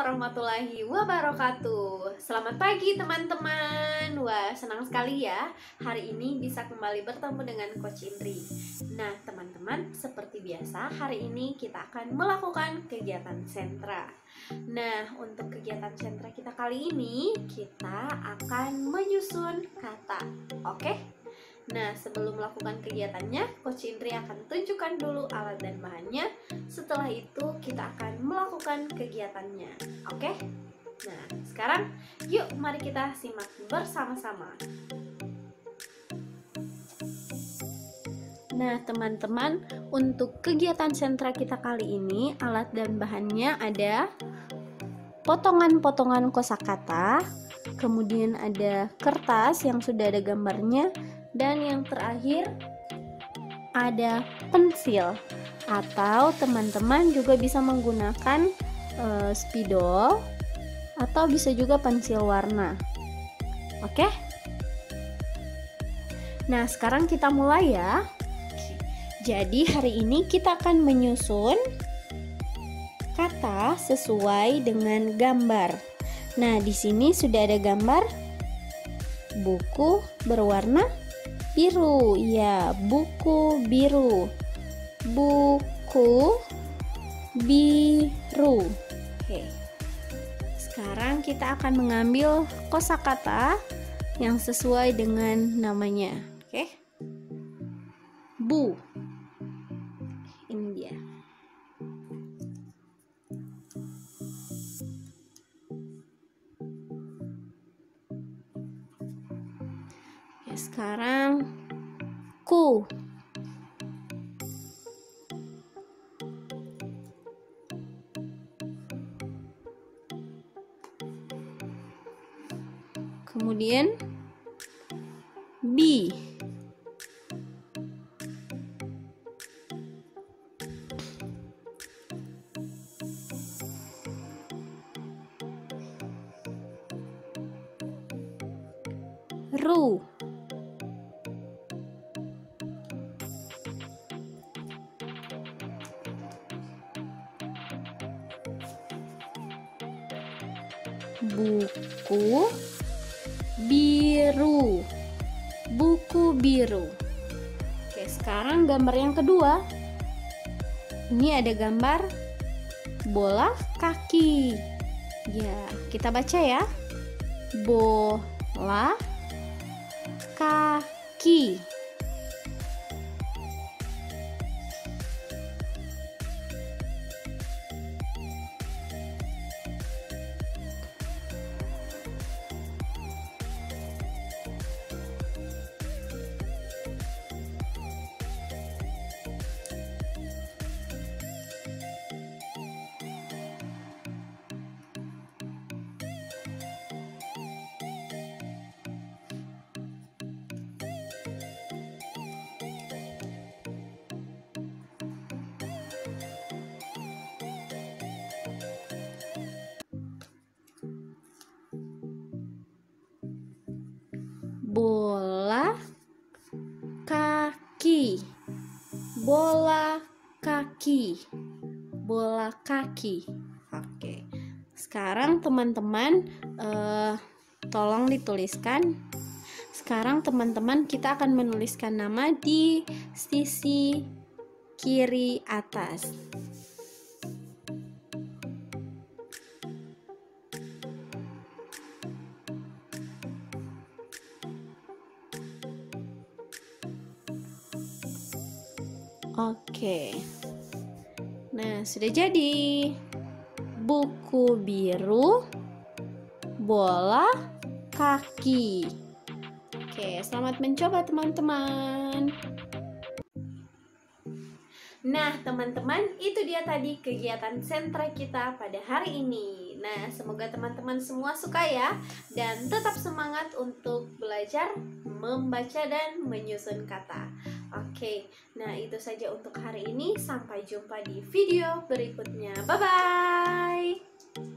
warahmatullahi wabarakatuh. Selamat pagi teman-teman. Wah, senang sekali ya hari ini bisa kembali bertemu dengan Coach Indri. Nah teman-teman, seperti biasa hari ini kita akan melakukan kegiatan sentra. Nah untuk kegiatan sentra kita kali ini kita akan menyusun kata. Oke? Nah, sebelum melakukan kegiatannya, Coach Indri akan tunjukkan dulu alat dan bahannya. Setelah itu, kita akan melakukan kegiatannya. Oke? Nah, sekarang yuk mari kita simak bersama-sama. Nah, teman-teman, untuk kegiatan sentra kita kali ini, alat dan bahannya ada potongan-potongan kosakata, kemudian ada kertas yang sudah ada gambarnya, dan yang terakhir ada pensil, atau teman-teman juga bisa menggunakan spidol atau bisa juga pensil warna. Oke? Nah, sekarang kita mulai ya. Jadi hari ini kita akan menyusun kata sesuai dengan gambar. Nah, di sini sudah ada gambar buku berwarna biru. Ya, buku biru. Buku biru. Oke. Sekarang kita akan mengambil kosakata yang sesuai dengan namanya. Oke. Bu. Ini dia. Sekarang ku. Kemudian bi. Ru. Buku biru. Buku biru. Oke, sekarang gambar yang kedua. Ini ada gambar bola kaki. Ya, kita baca ya. Bola kaki. Bola kaki. Bola kaki. Bola kaki. Oke. Sekarang teman-teman tolong dituliskan. Sekarang teman-teman kita akan menuliskan nama di sisi kiri atas. Oke. Nah, sudah jadi. Buku biru, bola kaki. Oke, selamat mencoba teman-teman. Nah, teman-teman, itu dia tadi kegiatan sentra kita pada hari ini. Nah, semoga teman-teman semua suka ya, dan tetap semangat untuk belajar membaca dan menyusun kata. Oke, nah itu saja untuk hari ini. Sampai jumpa di video berikutnya. Bye-bye.